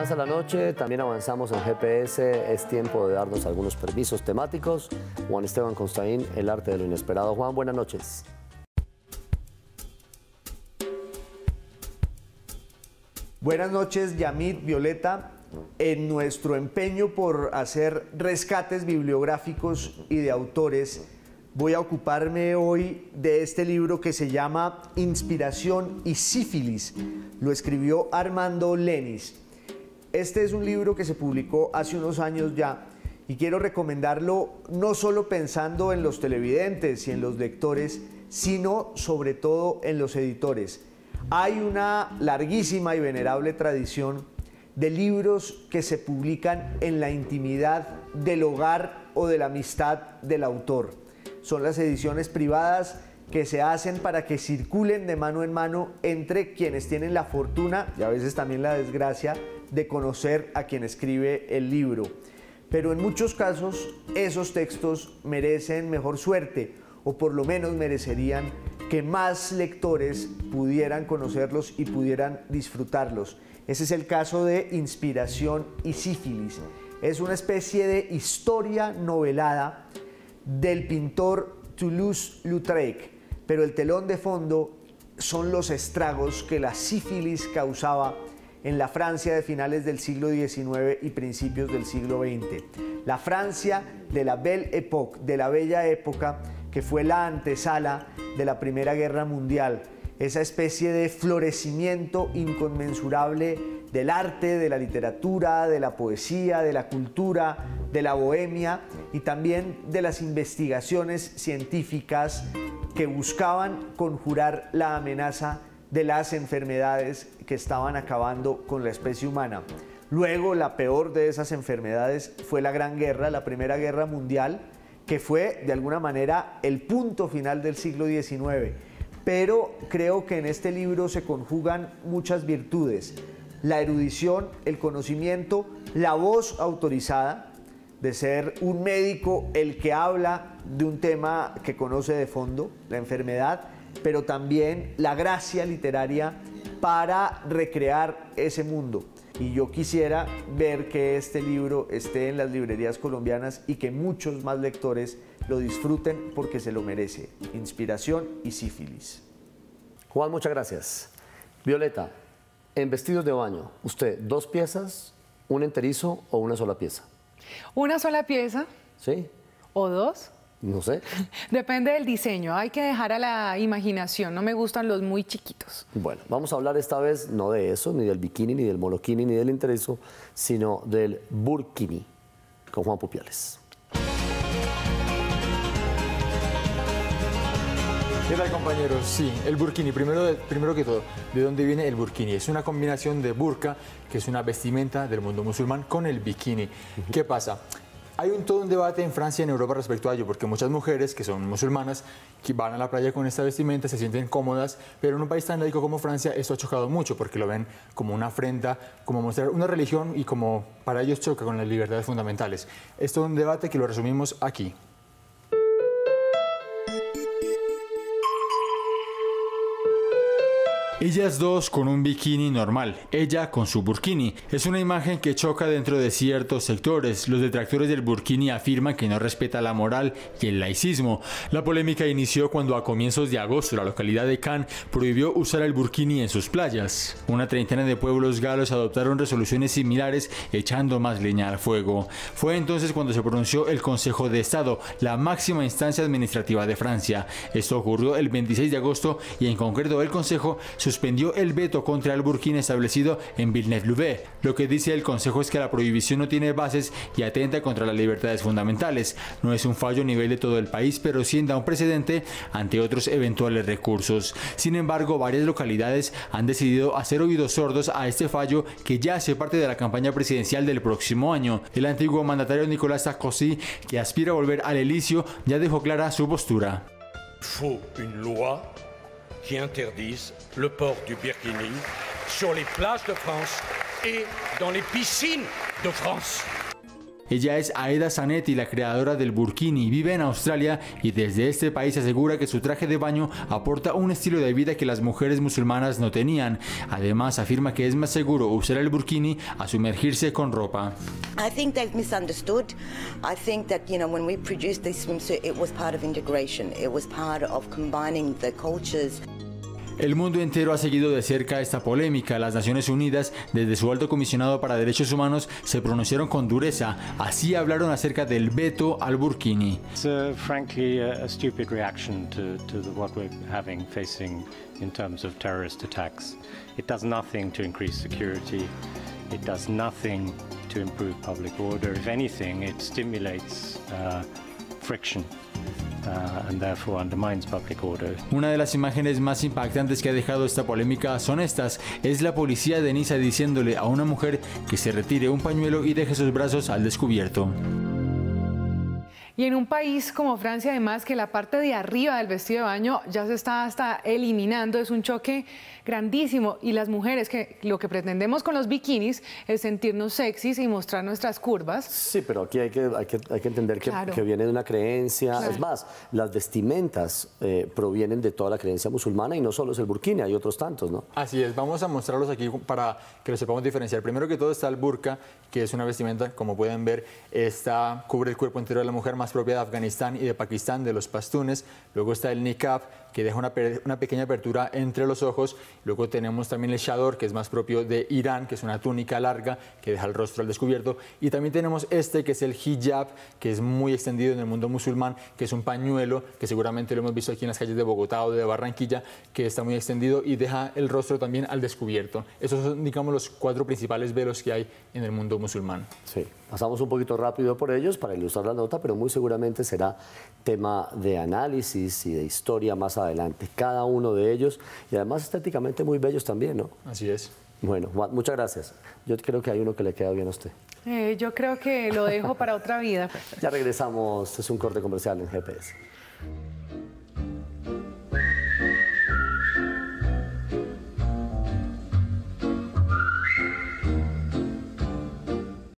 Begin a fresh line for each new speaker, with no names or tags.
Avanza la noche, también avanzamos en GPS, es tiempo de darnos algunos permisos temáticos. Juan Esteban Constaín, El arte de lo inesperado. Juan, buenas noches.
Buenas noches, Yamit, Violeta. En nuestro empeño por hacer rescates bibliográficos y de autores, voy a ocuparme hoy de este libro que se llama Inspiración y sífilis. Lo escribió Armando Lenis. Este es un libro que se publicó hace unos años ya y quiero recomendarlo no solo pensando en los televidentes y en los lectores, sino sobre todo en los editores. Hay una larguísima y venerable tradición de libros que se publican en la intimidad del hogar o de la amistad del autor. Son las ediciones privadas que se hacen para que circulen de mano en mano entre quienes tienen la fortuna y a veces también la desgracia de conocer a quien escribe el libro. Pero en muchos casos esos textos merecen mejor suerte, o por lo menos merecerían que más lectores pudieran conocerlos y pudieran disfrutarlos. Ese es el caso de Inspiración y sífilis. Es una especie de historia novelada del pintor Toulouse-Lautrec, pero el telón de fondo son los estragos que la sífilis causaba en la Francia de finales del siglo XIX y principios del siglo XX. La Francia de la Belle Époque, de la bella época, que fue la antesala de la Primera Guerra Mundial. Esa especie de florecimiento inconmensurable del arte, de la literatura, de la poesía, de la cultura, de la bohemia y también de las investigaciones científicas que buscaban conjurar la amenaza de las enfermedades que estaban acabando con la especie humana. Luego, la peor de esas enfermedades fue la Gran Guerra, la Primera Guerra Mundial, que fue de alguna manera el punto final del siglo XIX. Pero creo que en este libro se conjugan muchas virtudes: la erudición, el conocimiento, la voz autorizada, de ser un médico el que habla de un tema que conoce de fondo, la enfermedad, pero también la gracia literaria para recrear ese mundo. Y yo quisiera ver que este libro esté en las librerías colombianas y que muchos más lectores lo disfruten porque se lo merece. Inspiración y sífilis.
Juan, muchas gracias. Violeta, en vestidos de baño, ¿usted 2 piezas, un enterizo o una sola pieza?
Una sola pieza.
¿Sí?
¿O 2?
No sé.
Depende del diseño, hay que dejar a la imaginación, no me gustan los muy chiquitos.
Bueno, vamos a hablar esta vez no de eso, ni del bikini, ni del molokini, ni del enterizo, sino del burkini, con Juan Pupiales.
¿Qué tal, compañeros? Sí, el burkini, primero que todo, ¿de dónde viene el burkini? Es una combinación de burka, que es una vestimenta del mundo musulmán, con el bikini. ¿Qué pasa? Hay todo un debate en Francia y en Europa respecto a ello, porque muchas mujeres que son musulmanas que van a la playa con esta vestimenta, se sienten cómodas, pero en un país tan laico como Francia esto ha chocado mucho, porque lo ven como una afrenta, como mostrar una religión y como para ellos choca con las libertades fundamentales. Esto es un debate que lo resumimos aquí. Ellas dos con un bikini normal, ella con su burkini. Es una imagen que choca dentro de ciertos sectores. Los detractores del burkini afirman que no respeta la moral y el laicismo. La polémica inició cuando a comienzos de agosto la localidad de Cannes prohibió usar el burkini en sus playas. Una treintena de pueblos galos adoptaron resoluciones similares echando más leña al fuego. Fue entonces cuando se pronunció el Consejo de Estado, la máxima instancia administrativa de Francia. Esto ocurrió el 26 de agosto y en concreto el Consejo suspendió el veto contra el burkini establecido en Villeneuve-Loubet. Lo que dice el Consejo es que la prohibición no tiene bases y atenta contra las libertades fundamentales. No es un fallo a nivel de todo el país, pero sienta un precedente ante otros eventuales recursos. Sin embargo, varias localidades han decidido hacer oídos sordos a este fallo que ya hace parte de la campaña presidencial del próximo año. El antiguo mandatario Nicolas Sarkozy, que aspira a volver al Elíseo, ya dejó clara su postura.
Faut une loi qui interdise le port du burkini sur les plages de France et dans les piscines de France.
Ella es Aeda Zanetti, la creadora del burkini. Vive en Australia y desde este país asegura que su traje de baño aporta un estilo de vida que las mujeres musulmanas no tenían. Además, afirma que es más seguro usar el burkini a sumergirse con ropa.
I think they've misunderstood. I think that, you know, when we produced this swimsuit, it was part of integration. It was part of combining the cultures.
El mundo entero ha seguido de cerca esta polémica. Las Naciones Unidas, desde su alto comisionado para derechos humanos, se pronunciaron con dureza. Así hablaron acerca del veto al burkini.
It's frankly a stupid reaction to what we're facing in terms of terrorist attacks. It does nothing to increase security. It does nothing to improve public order. If anything, it stimulates friction. And therefore undermines public order.
Una de las imágenes más impactantes que ha dejado esta polémica son estas. Es la policía de Niza diciéndole a una mujer que se retire un pañuelo y deje sus brazos al descubierto.
Y en un país como Francia, además, que la parte de arriba del vestido de baño ya se está hasta eliminando, es un choque grandísimo. Y las mujeres, que lo que pretendemos con los bikinis es sentirnos sexys y mostrar nuestras curvas.
Sí, pero aquí hay que entender que,
claro,
que viene de una creencia.
Claro.
Es más, las vestimentas provienen de toda la creencia musulmana y no solo es el burkini, hay otros tantos, ¿no?
Así es, vamos a mostrarlos aquí para que lo sepamos diferenciar. Primero que todo está el burka, que es una vestimenta, como pueden ver, cubre el cuerpo entero de la mujer, más propia de Afganistán y de Pakistán, de los pastunes. Luego está el niqab, que deja una pequeña apertura entre los ojos. Luego tenemos también el chador, que es más propio de Irán, que es una túnica larga que deja el rostro al descubierto. Y también tenemos este, que es el hijab, que es muy extendido en el mundo musulmán, que es un pañuelo, que seguramente lo hemos visto aquí en las calles de Bogotá o de Barranquilla, que está muy extendido y deja el rostro también al descubierto. Esos son, digamos, los 4 principales velos que hay en el mundo musulmán.
Sí, pasamos un poquito rápido por ellos para ilustrar la nota, pero muy seguramente será tema de análisis y de historia más adelante, cada uno de ellos, y además estéticamente muy bellos también, ¿no?
Así es.
Bueno, Juan, muchas gracias. Yo creo que hay uno que le queda bien a usted.
Yo creo que lo dejo para otra vida.
Ya regresamos, es un corte comercial en GPS.